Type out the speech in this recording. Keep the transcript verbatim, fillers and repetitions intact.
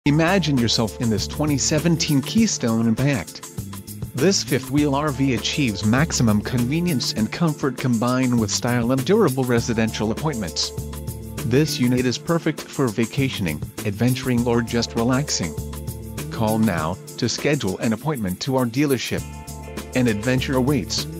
Imagine yourself in this twenty seventeen Keystone Impact. This fifth-wheel R V achieves maximum convenience and comfort combined with style and durable residential appointments. This unit is perfect for vacationing, adventuring or just relaxing. Call now to schedule an appointment to our dealership. An adventure awaits.